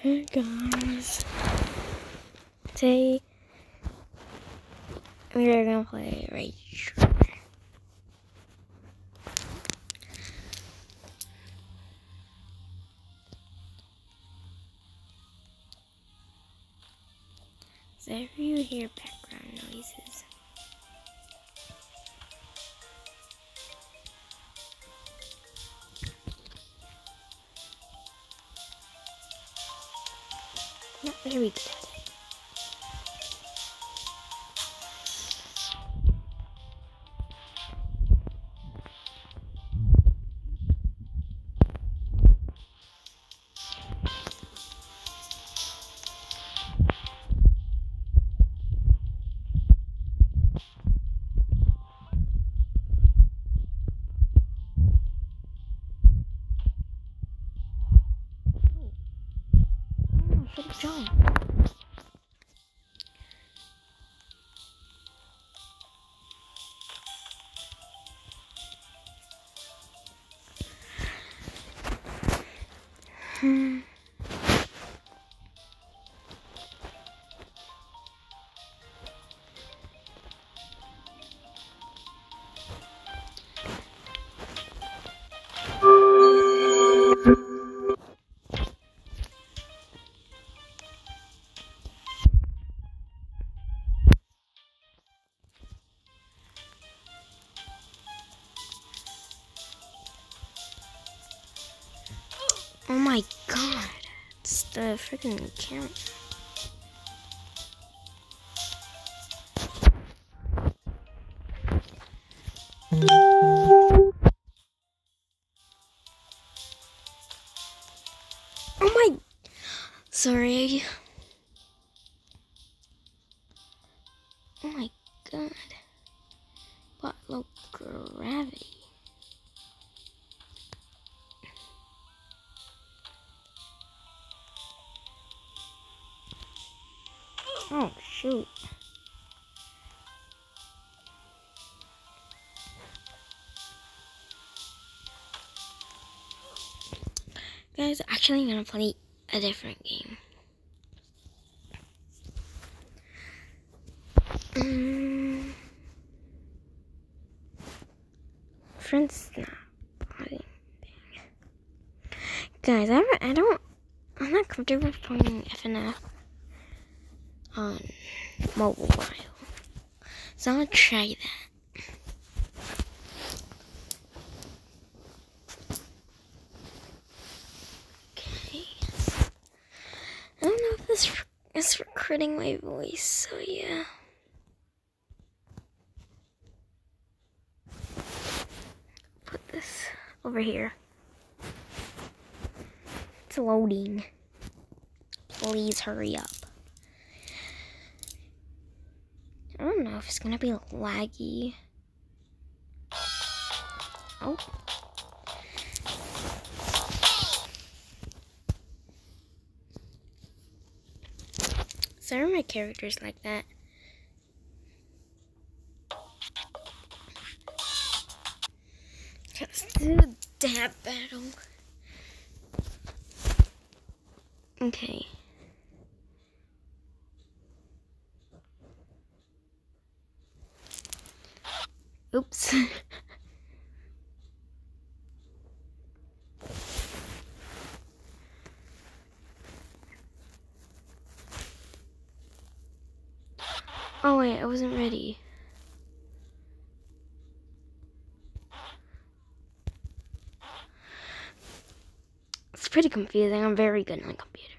Hey guys, today we are gonna play Rage. So if you hear background noises, not very good at it. Oh, should have jump. Oh my god, it's the freaking camera. Oh my, sorry. Oh my god, what low gravity. Oh shoot. Guys, actually I'm gonna play a different game. Friends not playing. Guys, I'm not comfortable playing FNF on mobile. So I'm gonna try that. Okay. I don't know if this is recording my voice, so yeah. Put this over here. It's loading. Please hurry up. I don't know if it's gonna be laggy. Oh. Sorry, my character's like that. Let's do the dab battle. Okay. Oops. Oh wait, I wasn't ready. It's pretty confusing. I'm very good on a computer.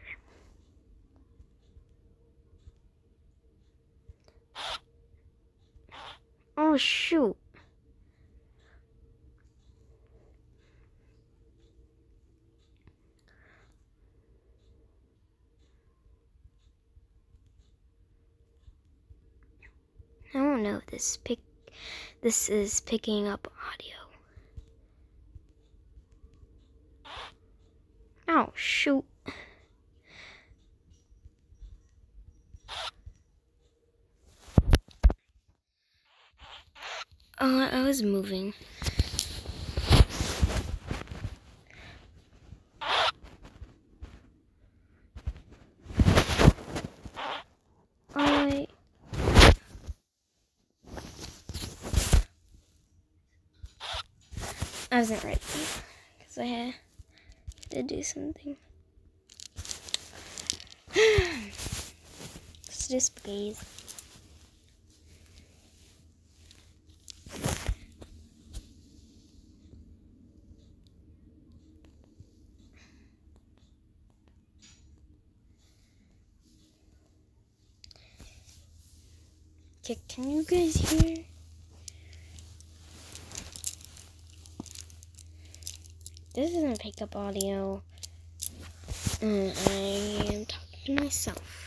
Oh shoot. I don't know if this is picking up audio. Oh shoot. Oh, I was moving. I wasn't ready because I had to do something. Let's do spaghetti. Okay, can you guys hear? This isn't pickup audio. I am talking to myself.